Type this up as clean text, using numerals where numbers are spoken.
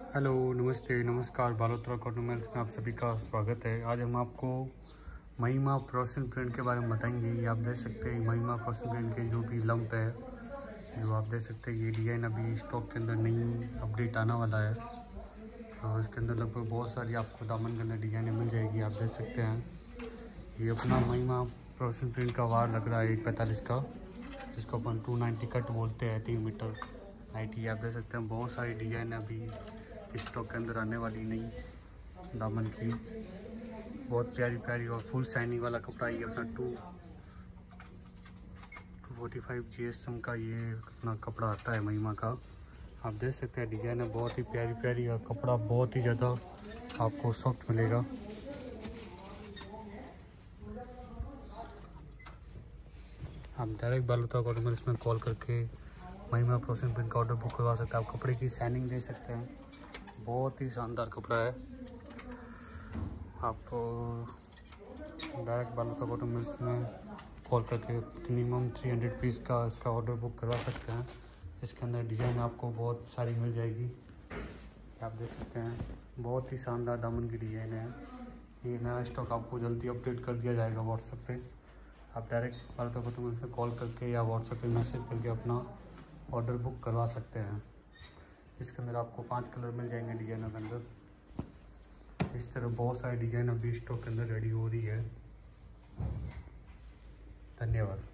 Hello, नमस्ते, नमस्कार। Balotra cotton mills में आप सभी का स्वागत है। आज हम आपको महिमा फ्लोरेसेंट प्रिंट के बारे में बताएंगे। ये आप देख सकते हैं महिमा फ्लोरेसेंट प्रिंट के जो भी लंप है, जो आप देख सकते हैं ये डिज़ाइन अभी स्टॉक के अंदर नहीं अपडेट आने वाला है। तो इसके अंदर लगभग बहुत सारी आपको दामन के अंदर डिज़ाइनें मिल जाएगी। आप देख सकते हैं ये अपना महिमा फ्लोरेसेंट प्रिंट का वार लग रहा है 145 का, जिसको अपन 290 कट बोलते हैं, 3 मीटर नाइटी। आप देख सकते हैं बहुत सारी डिज़ाइन अभी स्टॉक के अंदर आने वाली नहीं दामन की। बहुत प्यारी प्यारी और फुल शाइनिंग वाला कपड़ा ये अपना 245 GSM का ये अपना कपड़ा आता है महिमा का। आप देख सकते हैं डिज़ाइन है बहुत ही प्यारी प्यारी और कपड़ा बहुत ही ज़्यादा आपको सॉफ्ट मिलेगा। आप डायरेक्ट बालोतरा कॉटन मिल्स में कॉल करके महिमा फ्लोरेसेंट प्रिंट का ऑर्डर बुक करवा सकते हैं। आप कपड़े की शाइनिंग दे सकते हैं, बहुत ही शानदार कपड़ा है। आप डायरेक्ट बालोतरा कॉटन मिल्स में कॉल करके मिनिमम 300 पीस का इसका ऑर्डर बुक करवा सकते हैं। इसके अंदर डिज़ाइन आपको बहुत सारी मिल जाएगी। आप देख सकते हैं बहुत ही शानदार दामन की डिज़ाइन है। ये नया स्टॉक आपको जल्दी अपडेट कर दिया जाएगा व्हाट्सएप पे। आप डायरेक्ट बालोतरा कॉटन मिल्स में कॉल करके या व्हाट्सएप पे मैसेज करके अपना ऑर्डर बुक करवा सकते हैं। इसके अंदर आपको 5 कलर मिल जाएंगे डिज़ाइनों के अंदर। इस तरह बहुत सारे डिज़ाइन अभी स्टॉक के अंदर रेडी हो रही है। धन्यवाद।